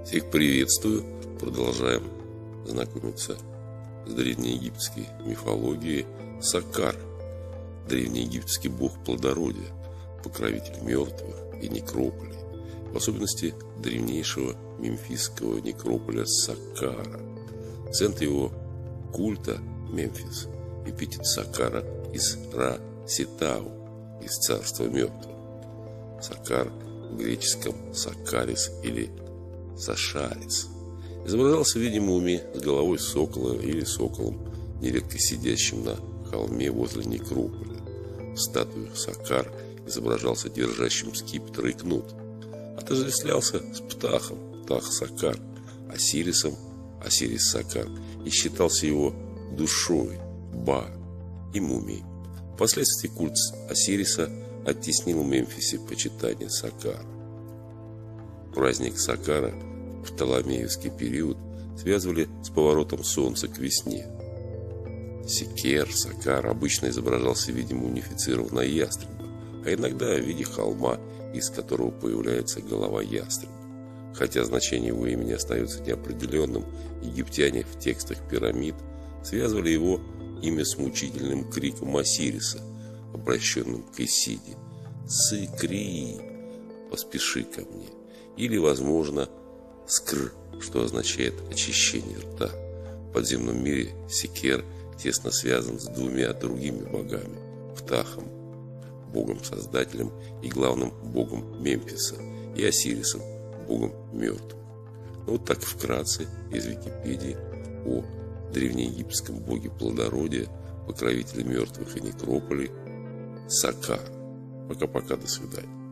Всех приветствую. Продолжаем знакомиться с древнеегипетской мифологией. Саккар, древнеегипетский бог плодородия, покровитель мертвых и некрополей, в особенности древнейшего мемфисского некрополя Саккара. Центр его культа Мемфис, эпитет Саккара из Ра-Ситау, из царства мертвых. Саккар в греческом Саккарис или Сашарис изображался в виде мумии с головой сокола или соколом, нередко сидящим на холме возле некрополя. В статуях Саккар изображался держащим скипетр и кнут. Отождествлялся с Птахом, Птах Саккар, Осирисом, Осирис Саккар, и считался его душой, Ба, и мумией. Впоследствии культ Осириса оттеснил в Мемфисе почитание Саккара. Праздник Саккара в Птоломеевский период связывали с поворотом солнца к весне. Секер, Саккар обычно изображался в виде мумифицированного ястреба, а иногда в виде холма, из которого появляется голова ястреба. Хотя значение его имени остается неопределенным, египтяне в текстах пирамид связывали его имя с мучительным криком Осириса, обращенным к Исиде: «Сыкри, поспеши ко мне», или, возможно, «скр», что означает очищение рта. В подземном мире Секер тесно связан с двумя другими богами: Птахом, богом-создателем и главным богом Мемфиса, и Осирисом, богом мертвых. Вот так вкратце из Википедии о древнеегипетском боге плодородия, покровителе мертвых и некрополей Саккар. Пока-пока, до свидания.